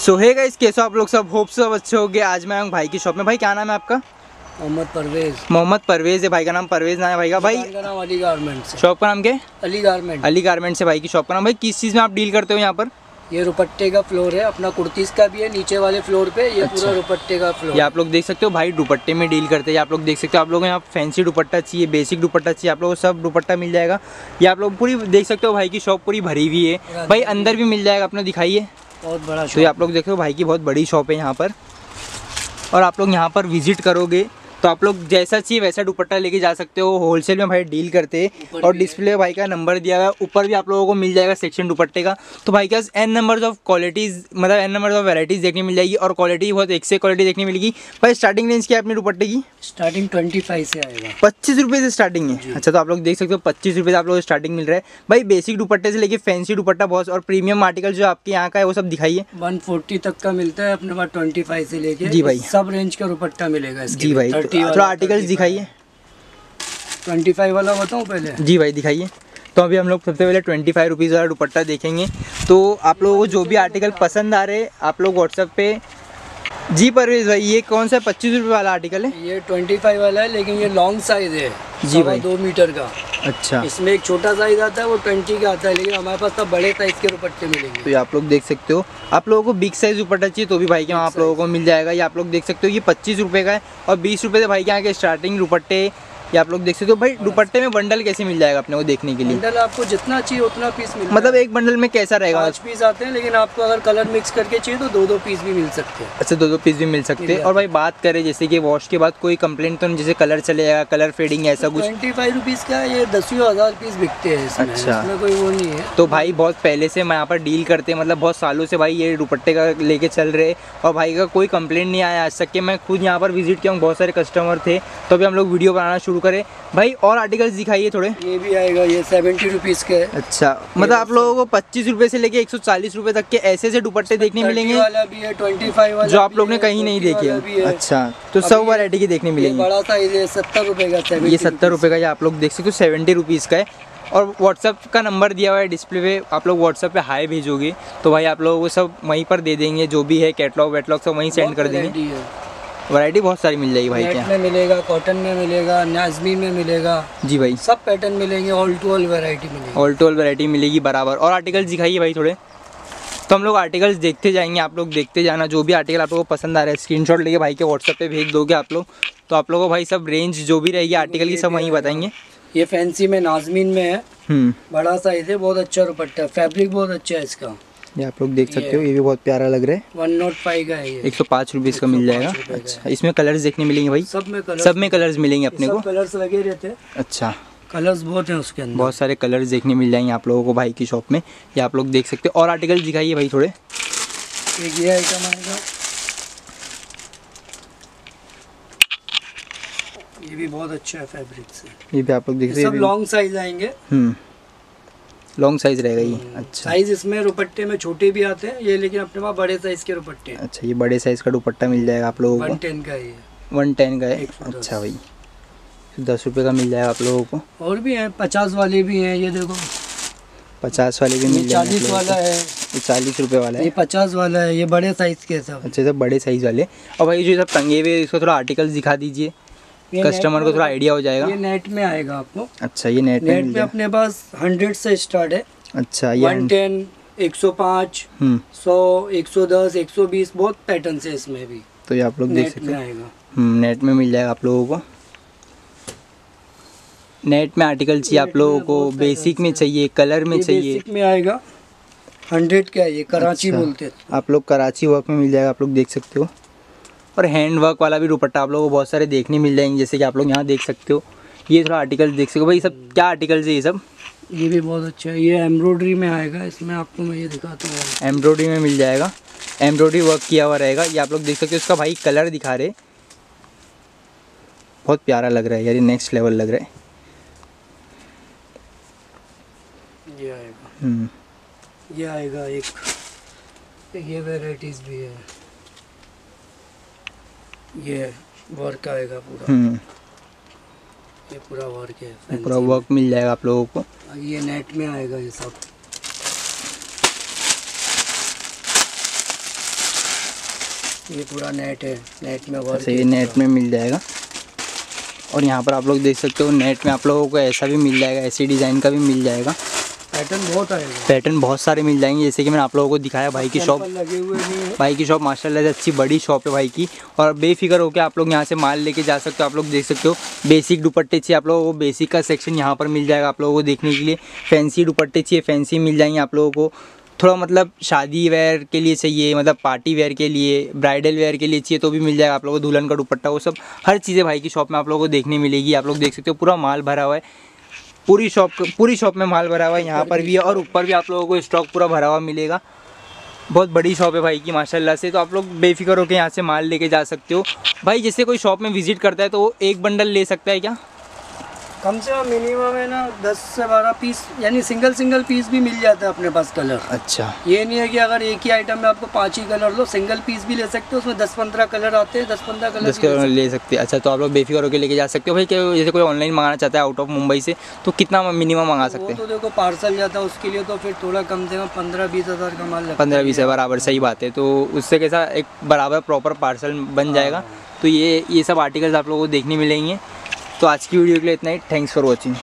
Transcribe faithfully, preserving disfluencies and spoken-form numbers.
सो hey guys, कैसे हो आप लोग सब? होप सब अच्छे हो गए। आज मैं हूँ भाई की शॉप में। भाई क्या नाम है आपका? मोहम्मद परवेज। मोहम्मद परवेज है भाई का नाम। परवेज नाम है भाई का। भाई का नाम अली गारमेंट्स। शॉप का नाम क्या है? अली गारमेंट। अली गारमेंट्स है भाई की शॉप का नाम। भाई किस चीज़ में आप डील करते हो यहाँ पर? ये दुपट्टे का फ्लोर है अपना, कुर्तीस का भी है नीचे वाले फ्लोर पे। ये अच्छा। पूरा दुपट्टे का फ्लोर। ये आप लोग देख सकते हो भाई, दुपट्टे में डील करते हैं। आप लोग देख सकते हो, आप लोगों को यहाँ फैंसी दुपट्टा चाहिए, बेसिक दुपट्टा चाहिए, आप लोगों को सब दुपट्टा मिल जाएगा। ये आप लोग पूरी देख सकते हो, भाई की शॉप पूरी भरी हुई है। भाई अंदर भी मिल जाएगा, अपने दिखाइए। बहुत बड़ा तो ये आप लोग देख रहे हो, भाई की बहुत बड़ी शॉप है यहाँ पर। और आप लोग यहाँ पर विजिट करोगे तो आप लोग जैसा चाहिए वैसा दुपट्टा लेके जा सकते हो। होलसेल में भाई डील करते हैं। और डिस्प्ले भाई का नंबर दिया हुआ है, ऊपर भी आप लोगों को मिल जाएगा सेक्शन दुपट्टे का। तो भाई के पास एन नंबर्स ऑफ क्वालिटीज़, मतलब एन नंबर्स ऑफ वैराइटीज़ देखने मिल जाएगी। और क्वालिटी बहुत एक से क्वालिटी देखने मिलेगी। भाई स्टार्टिंग रेंज क्या है अपने दुपट्टे की? स्टार्टिंग ट्वेंटी फाइव से आएगा। पच्चीस रुपये से स्टार्टिंग है। अच्छा, तो आप लोग देख सकते हो पच्चीस रुपये से आप लोग स्टार्टिंग मिल रहा है। भाई बेसिक दुपट्टे से लेके फैंसी दुपट्टा बहुत, और प्रीमियम आर्टिकल जो आपके यहाँ का है वो सब दिखाइए। वन फोर्टी तक का मिलता है अपने पास, ट्वेंटी फाइव से लेके। जी भाई, सब रेंज का दुपट्टा मिलेगा। जी भाई, थोड़ा आर्टिकल्स दिखाइए। ट्वेंटी फाइव वाला बताऊँ पहले? जी भाई दिखाइए। तो अभी हम लोग सबसे पहले ट्वेंटी फाइव रुपीज़ वाला दुपट्टा देखेंगे। तो आप लोगों को जो भी आर्टिकल पसंद आ रहे हैं आप लोग व्हाट्सएप पे। जी परवेज भाई, ये कौन सा पच्चीस रुपये वाला आर्टिकल है? ये ट्वेंटी फाइव वाला है, लेकिन ये लॉन्ग साइज है। जी भाई, दो मीटर का। अच्छा, इसमें एक छोटा साइज आता है, वो ट्वेंटी का आता है, लेकिन हमारे पास सब बड़े साइज के दुपट्टे मिलेंगे। तो ये आप लोग देख सकते हो। आप लोगों को बिग साइज दुपट्टा चाहिए तो भी भाई के वहाँ आप लोगों को मिल जाएगा। ये आप लोग देख सकते हो, ये पच्चीस रुपये का है। और बीस रुपये से भाई के यहाँ के स्टार्टिंग दुपट्टे ये आप लोग देख सकते हो। भाई दुपट्टे में बंडल कैसे मिल जाएगा अपने को देखने के लिए? बंडल आपको जितना चाहिए उतना पीस मिल, मतलब एक बंडल में कैसा रहेगा? पाँच पीस आते हैं, लेकिन आपको अगर कलर मिक्स करके चाहिए तो दो दो पीस भी मिल सकते हैं। अच्छा, दो दो पीस भी मिल सकते हैं। और भाई बात करें जैसे कि वॉश के बाद कोई कंप्लेंट तो नहीं, जैसे कलर चले जाएगा, कलर फेडिंग ऐसा कुछ? ट्वेंटी फाइव रुपीज़ का ये दसियों हज़ार पीस बिकते हैं इसमें। अच्छा, इसमें कोई वो नहीं है। तो भाई बहुत पहले से मैं यहाँ पर डील करते हैं, मतलब बहुत सालों से भाई ये दुपट्टे का लेके चल रहे। और भाई का कोई कंप्लेंट नहीं आया आज तक कि मैं खुद यहाँ पर विजिट किया हूँ, बहुत सारे कस्टमर थे। तो अभी हम लोग वीडियो बनाना शुरू करें। भाई और आर्टिकल्स दिखाइए थोड़े। ये भी आएगा, ये सेवेंटी रुपीज़ का है। अच्छा, मतलब आप लोगों को पच्चीस रुपये से लेके एक सौ चालीस रुपये तक के ऐसे ऐसे दुपट्टे देखने मिलेंगे वाला भी है, ट्वेंटी फाइव वाला जो आप लोग ने कहीं नहीं देखे। अच्छा, तो सब वैरायटी की देखने मिलेंगी। बड़ा साइज है, सत्तर रुपये का। ये सत्तर रुपये का, ये आप लोग देख सकते हो सेवेंटी रुपीज़ का है। और व्हाट्सअप का नंबर दिया हुआ है डिस्प्ले पे। आप लोग व्हाट्सअप पे हाई भेजोगे तो भाई आप लोगों को सब वहीं पर दे देंगे, जो भी है कैटलॉग वेटलॉग सब वहीं सेंड कर देंगे। वैरायटी बहुत सारी मिल जाएगी भाई के यहाँ। में मिलेगा, कॉटन में मिलेगा, नाज़मीन में मिलेगा। जी भाई, सब पैटर्न मिलेंगे, ऑल टू ऑल वैरायटी मिलेगी। ऑल टू ऑल वैरायटी मिलेगी बराबर। और आर्टिकल्स दिखाइए भाई थोड़े। तो हम लोग आर्टिकल्स देखते जाएंगे, आप लोग देखते जाना। जो भी आर्टिकल आप लोगों को पसंद आ रहा है स्क्रीनशॉट लेके भाई के व्हाट्सएप पे भेज दोगे आप लोग, तो आप लोगों को भाई सब रेंज जो भी रहेगी आर्टिकल की सब वहीं बताएंगे। ये फैंसी में नाज़मीन में है, हम्म बड़ा साइज है, बहुत अच्छा दुपट्टा है, फैब्रिक बहुत अच्छा है इसका। ये आप लोग देख सकते हो, ये भी बहुत प्यारा लग रहा है। वन नोट फाइव का है ये, एक सौ पाँच रुपीज़ का मिल जाएगा। अच्छा, इसमें कलर्स देखने मिलेंगे भाई? सब में कलर, सब में कलर्स मिलेंगे अपने को। कलर्स लगे रहते हैं। अच्छा, कलर्स बहुत हैं उसके अंदर, बहुत सारे कलर्स देखने मिल जाएंगे आप लोगों को भाई की शॉप में। ये आप लोग देख सकते हो। और आर्टिकल दिखाइए भाई थोड़े। एक ये आइटम आएगा, ये भी बहुत अच्छा है फैब्रिक से। ये भी आप लोग देख सकते हैं। सब लॉन्ग साइज आएंगे। हम्म लॉन्ग साइज रहेगा ये। अच्छा, साइज इसमें दुपट्टे में छोटे भी आते हैं ये, लेकिन अपने पास बड़े साइज के दुपट्टे हैं। अच्छा, ये बड़े साइज का दुपट्टा मिल जाएगा आप लोगों को। वन टेन का है ये, वन टेन का है। अच्छा भाई, दस रुपये का मिल जाएगा आप लोगों को। और भी हैं, पचास वाले भी हैं, ये देखो पचास वाले भी मिल जाएंगे। चालीस वाला है, ये चालीस रुपये वाला है। ये पचास वाला है, ये बड़े साइज के सब। अच्छा, सब बड़े साइज वाले। और भाई जो सब टंगे हुए इसको थोड़ा आर्टिकल्स दिखा दीजिए, कस्टमर को थोड़ा आइडिया हो जाएगा। ये नेट में आएगा आपको। अच्छा, ये नेट नेट में अपने पास हंड्रेड से स्टार्ट है। अच्छा, ये वन टेन, एक सौ पाँच, सौ, एक सौ दस, एक सौ बीस, बहुत पैटर्न है इसमें भी। तो ये आप लोग देख सकते हैं, नेट में मिल जाएगा आप लोगों को। नेट में आर्टिकल चाहिए आप लोगों को, बेसिक में चाहिए, कलर में चाहिए। बेसिक में आएगा, हंड्रेड का है ये, कराची बोलते हैं आप लोग। कराची वर्क में मिल जाएगा आप लोग देख सकते हो। और हैंड वर्क वाला भी दुपट्टा आप लोगों को बहुत सारे देखने मिल जाएंगे, जैसे कि आप लोग यहाँ देख सकते हो। ये थोड़ा आर्टिकल देख सकते हो भाई। सब क्या आर्टिकल्स है ये सब? ये भी बहुत अच्छा है, ये एम्ब्रॉयडरी में आएगा। इसमें आपको मैं ये दिखाता हूँ, एम्ब्रॉयडरी में मिल जाएगा, एम्ब्रॉयडरी वर्क किया हुआ रहेगा। ये आप लोग देख सकते हो। इसका भाई कलर दिखा रहे, बहुत प्यारा लग रहा है यार, ये नेक्स्ट लेवल लग रहा है। ये आएगा, हम्म ये आएगा एक, ये वैराइटीज भी है। ये वर्क आएगा पूरा, हम्म ये पूरा वर्क है, पूरा वर्क मिल जाएगा आप लोगों को। ये नेट में आएगा ये सब। ये पूरा नेट है, नेट में वर्क ऐसे ये नेट में मिल जाएगा। और यहाँ पर आप लोग देख सकते हो नेट में आप लोगों को ऐसा भी मिल जाएगा, ऐसी डिज़ाइन का भी मिल जाएगा। पैटर्न बहुत आएगा, पैटर्न बहुत सारे मिल जाएंगे, जैसे कि मैंने आप लोगों को दिखाया। भाई की शॉप लगे हुए नहीं है। भाई की शॉप माशाल्लाह से अच्छी बड़ी शॉप है भाई की, और बेफिक्र होकर आप लोग यहाँ से माल लेके जा सकते हो। आप लोग देख सकते हो बेसिक दुपट्टे चाहिए आप लोगों को, बेसिक का सेक्शन यहाँ पर मिल जाएगा आप लोगों को देखने के लिए। फैंसी दुपट्टे चाहिए, फैंसी मिल जाएंगे आप लोगों को। थोड़ा मतलब शादी वेयर के लिए चाहिए, मतलब पार्टी वेयर के लिए, ब्राइडल वेयर के लिए चाहिए तो भी मिल जाएगा आप लोगों को। दुल्हन का दुपट्टा वो सब हर चीज़ें भाई की शॉप में आप लोगों को देखने मिलेगी। आप लोग देख सकते हो पूरा माल भरा हुआ है, पूरी शॉप पूरी शॉप में माल भरा हुआ है। यहाँ पर भी है और ऊपर भी आप लोगों को स्टॉक पूरा भरा हुआ मिलेगा। बहुत बड़ी शॉप है भाई की माशाल्लाह से, तो आप लोग बेफिक्र होकर यहाँ से माल लेके जा सकते हो। भाई जैसे कोई शॉप में विजिट करता है तो वो एक बंडल ले सकता है क्या? कम से कम मिनिमम है ना दस से बारह पीस, यानी सिंगल सिंगल पीस भी मिल जाता है अपने पास कलर। अच्छा, ये नहीं है कि अगर एक ही आइटम में आपको पांच ही कलर लो, सिंगल पीस भी ले सकते हो, उसमें दस पंद्रह कलर आते हैं, दस पंद्रह कलर दस कलर ले सकते हैं। अच्छा, तो आप लोग बेफिक्र होकर लेके जा सकते हो। भाई क्या जैसे कोई ऑनलाइन मंगाना चाहता है आउट ऑफ मुंबई से तो कितना मिनिमम मंगा सकते हैं? तो देखो पार्सल जाता है उसके लिए तो फिर थोड़ा कम से कम पंद्रह बीस हज़ार का माल लगता है। पंद्रह बीस है बराबर, सही बात है। तो उससे कैसा एक बराबर प्रॉपर पार्सल बन जाएगा। तो ये ये सब आर्टिकल्स आप लोगों को देखने मिलेंगे। तो आज की वीडियो के लिए इतना ही। Thanks for watching.